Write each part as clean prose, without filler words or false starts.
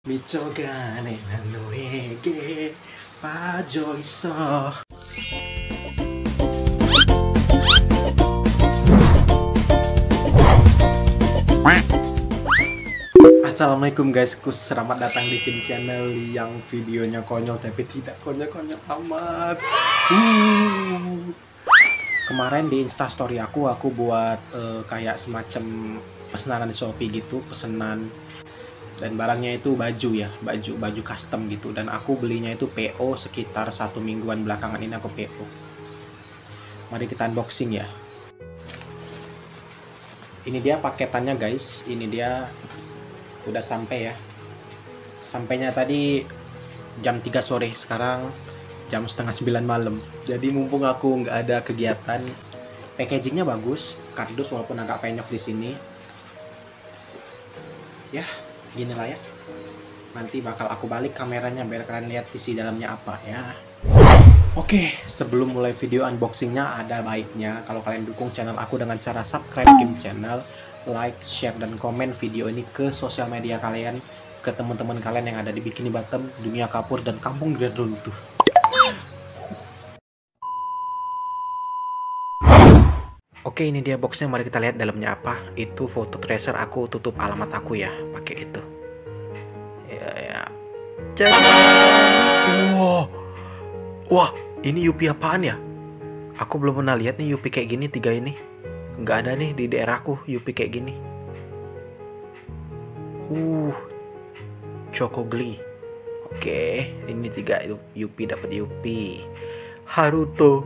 Michogane no ege pajoiso. Assalamualaikum guysku, selamat datang di Kim Channel yang videonya konyol tapi tidak konyol-konyol amat. Kemarin di Instastory aku buat kayak semacam pesanan di Shopee gitu, pesanan, dan barangnya itu baju ya, baju custom gitu, dan aku belinya itu PO sekitar 1 mingguan belakangan ini aku PO. Mari kita unboxing ya. Ini dia paketannya guys, ini dia udah sampai ya. Sampainya tadi jam 3 sore, sekarang jam setengah 9 malam. Jadi mumpung aku nggak ada kegiatan, packagingnya bagus, kardus walaupun agak penyok di sini. Ya, gini lah ya. Nanti bakal aku balik kameranya biar kalian lihat isi dalamnya apa ya. Oke, sebelum mulai video unboxingnya ada baiknya kalau kalian dukung channel aku dengan cara subscribe Kim Channel, like, share, dan komen video ini ke sosial media kalian, ke teman-teman kalian yang ada di Bikini Bottom, Dunia Kapur, dan Kampung Runtuh. Oke, ini dia boxnya, mari kita lihat dalamnya apa. Itu foto tracer aku, tutup alamat aku ya, pakai itu. Ya. Jadi, wah, ini Yupi apaan ya? Aku belum pernah lihat nih Yupi kayak gini, 3 ini. Nggak ada nih di daerahku Yupi kayak gini. Choco Glee. Oke, ini 3 Yupi, dapat Yupi. Haruto.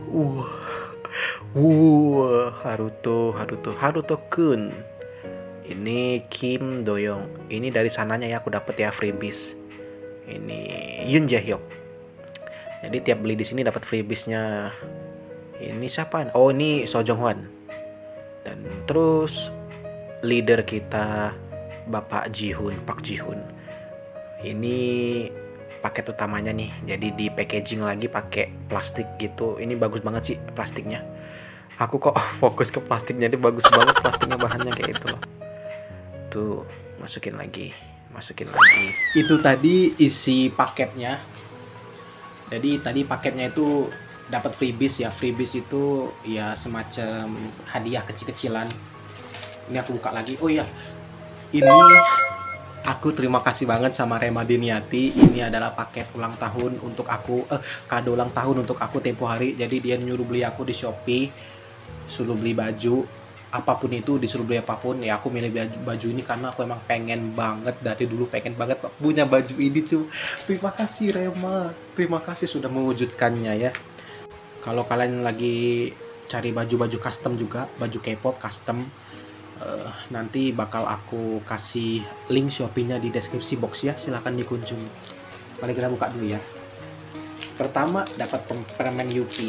Haruto Kun. Ini Kim Doyoung. Ini dari sananya ya aku dapat ya, freebies. Ini Yoon Jae-hyuk. Jadi tiap beli di sini dapat freebiesnya. Ini siapa? Oh, ini So Jong Hwan. Dan terus leader kita Bapak Park Ji Hoon. Ini paket utamanya nih. Jadi di packaging lagi pakai plastik gitu. Ini bagus banget sih plastiknya. Aku kok fokus ke plastiknya, ini bagus banget plastiknya, bahannya kayak itu loh. Tuh, masukin lagi. Itu tadi isi paketnya. Jadi tadi paketnya itu dapat freebies ya. Freebies itu ya semacam hadiah kecil-kecilan. Ini aku buka lagi. Oh iya, ini aku terima kasih banget sama Rema Diniati. Ini adalah paket ulang tahun untuk aku, kado ulang tahun untuk aku tempo hari. Jadi dia nyuruh beli aku di Shopee, suruh beli baju apapun itu, disuruh beli apapun ya. Aku milih baju ini karena aku emang pengen banget, dari dulu pengen banget punya baju ini tuh. Terima kasih Rema, terima kasih sudah mewujudkannya ya. Kalau kalian lagi cari baju-baju custom juga, baju K-pop custom, nanti bakal aku kasih link Shopee-nya di deskripsi box ya, silahkan dikunjungi. Mari kita buka dulu ya. Pertama dapat permen Yupi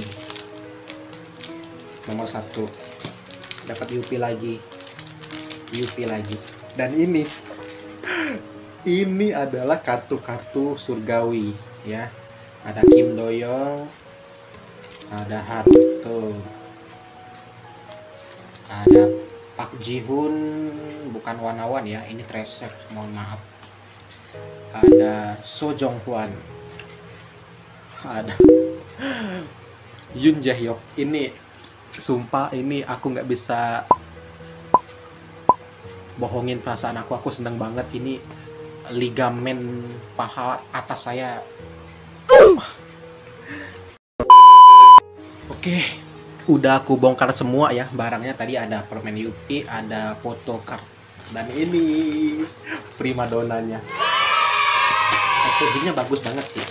nomor 1, dapat Yupi lagi, dan ini adalah kartu surgawi ya. Ada Kim Doyoung, ada Haruto, ada Park Ji Hoon, bukan Wanawan ya, ini tracer, mohon maaf. Ada So Jong Hwan, ada Yoon Jae-hyuk. Ini sumpah, ini aku nggak bisa bohongin perasaan aku seneng banget. Ini ligamen paha atas saya. Oke, udah aku bongkar semua ya barangnya. Tadi ada permen Yupi, ada foto card, dan ini primadonanya. Packagingnya bagus banget sih.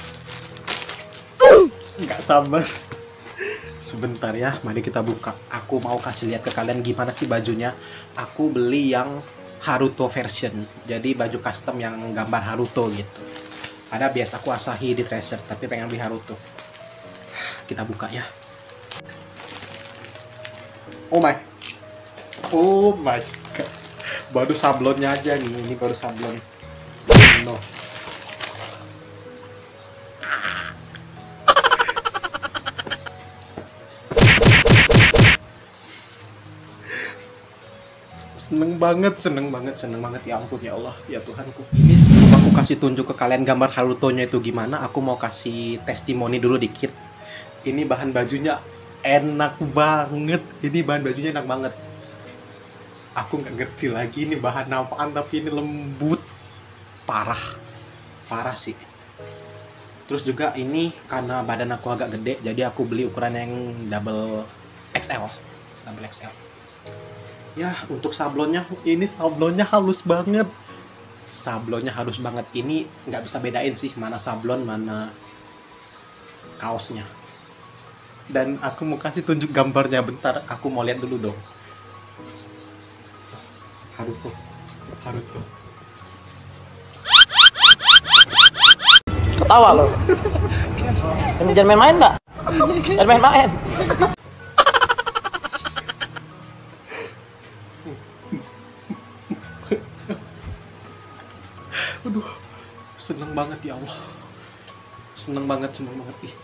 Nggak sabar. Sebentar ya, mari kita buka. Aku mau kasih lihat ke kalian gimana sih bajunya. Aku beli yang Haruto version, jadi baju custom yang gambar Haruto gitu. Ada biasa aku Asahi di tracer, tapi pengen beli Haruto. Kita buka ya. Oh my god, baru sablonnya aja nih, ini baru sablon. No. Seneng banget ya ampun ya Allah, ya Tuhanku. Ini sebelum aku kasih tunjuk ke kalian gambar Haruto-nya itu gimana. Aku mau kasih testimoni dulu dikit. Ini bahan bajunya enak banget. Ini bahan bajunya enak banget. Aku nggak ngerti lagi ini bahan apaan, tapi ini lembut. Parah. Parah sih. Terus juga ini karena badan aku agak gede, jadi aku beli ukuran yang double XL. Double XL. Ya, untuk sablonnya, ini sablonnya halus banget. Sablonnya halus banget. Ini nggak bisa bedain sih mana sablon, mana kaosnya. Dan aku mau kasih tunjuk gambarnya. Bentar, aku mau lihat dulu dong. Haruto. Haruto. Ketawa lo. Jangan main-main, Mbak. Jangan main-main. Aduh, seneng banget ya Allah. Seneng banget, seneng banget. Ih.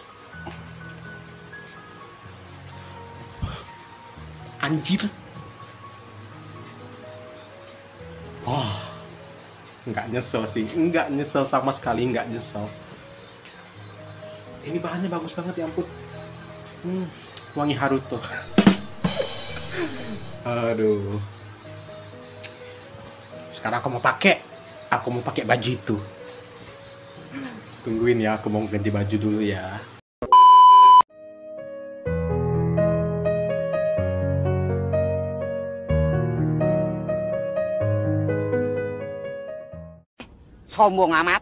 Anjir. Oh, nggak nyesel sih, nggak nyesel sama sekali, nggak nyesel. Ini bahannya bagus banget ya ampun. Wangi Haruto. Aduh. Sekarang aku mau pakai baju itu. Tungguin ya, aku mau ganti baju dulu ya. Sombong amat.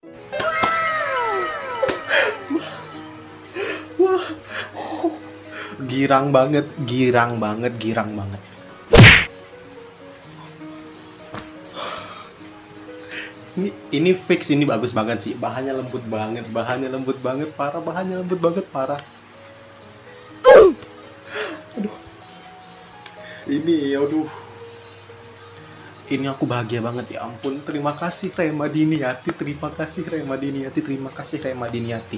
Wah. Girang banget, girang banget, girang banget. Ini fix, ini bagus banget sih. Bahannya lembut banget, parah, bahannya lembut banget, parah. Aduh. Aduh. Ini aku bahagia banget ya ampun. Terima kasih Remadiniati, terima kasih Remadiniati, terima kasih Remadiniati.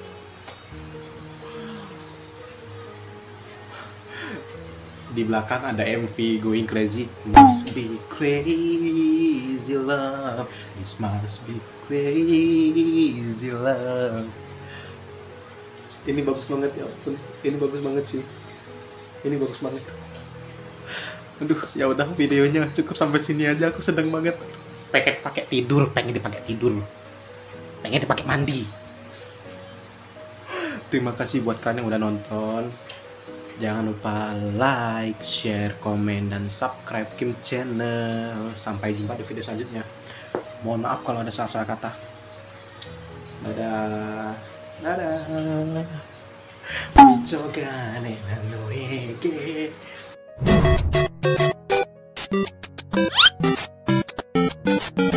Di belakang ada MV Going Crazy. Must be crazy love. This must be crazy love. Ini bagus banget ya ampun. Ini bagus banget sih. Ini bagus banget. Aduh, ya udah videonya cukup sampai sini aja. Aku seneng banget. Pengen dipakai tidur. Pengen dipakai mandi. Terima kasih buat kalian yang udah nonton. Jangan lupa like, share, komen, dan subscribe Kim Channel. Sampai jumpa di video selanjutnya. Mohon maaf kalau ada salah-salah kata. Dadah. Dadah. Michogane nanoege.